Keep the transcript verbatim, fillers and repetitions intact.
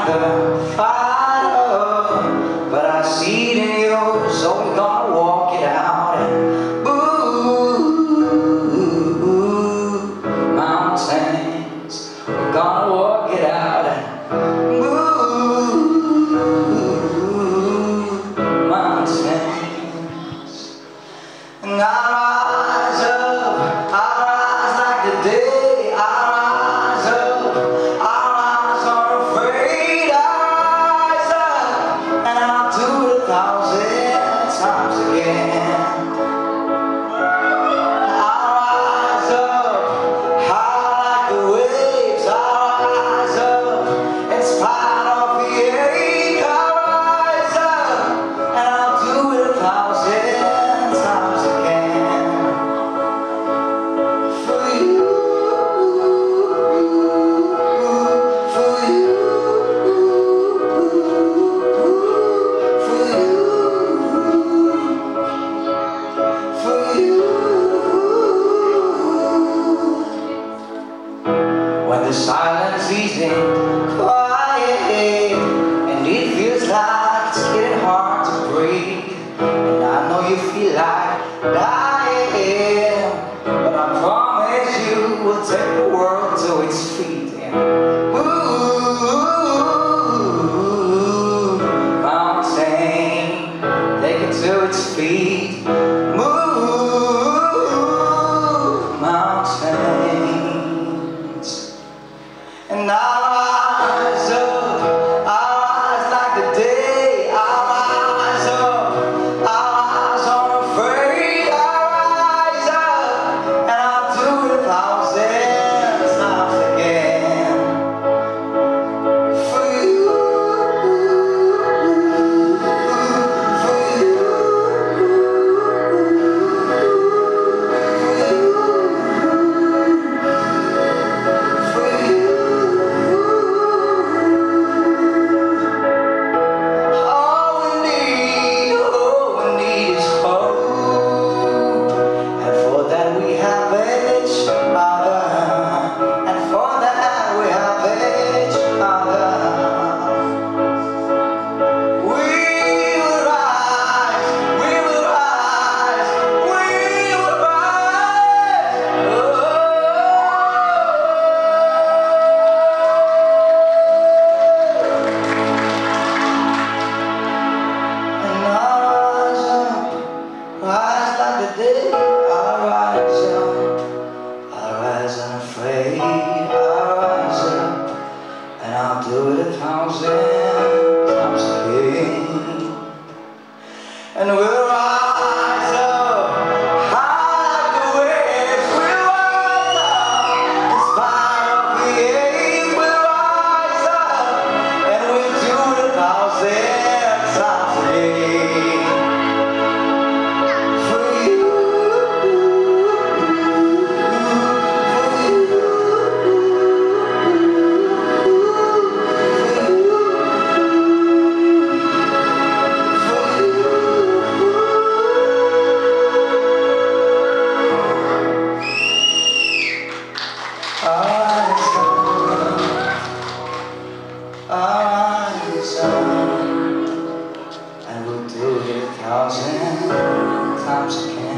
the fire, but I see it in you, so we're gonna walk it out. And ooh, mountains, we're gonna walk it out. And ooh, mountains, and I rise up, I rise like the day, I rise up, I rise unafraid, I rise up, and I'll do it a thousand times again. I rise up, high like the waves, I rise up, in spite of the ache, I rise up, and I'll do it a thousand times again. For you, for you, for you. When the silence is in quiet and it feels like it's getting hard to breathe, and I know you feel like dying, but I promise you will take the world to its feet. And ooh, mountain, take it to its feet. Move, mountain. And I rise up, I rise like the day, I rise up, I rise unafraid, I rise up, and I'll do it a thousand times again. For you, for you, for you. Unafraid, I rise up, and I'll do it a thousand times again. And we'll rise up, high like the waves. We'll rise up, in spite of the ache. We'll rise up, and we'll do it a thousand times again. For you. And we'll do it a thousand times again.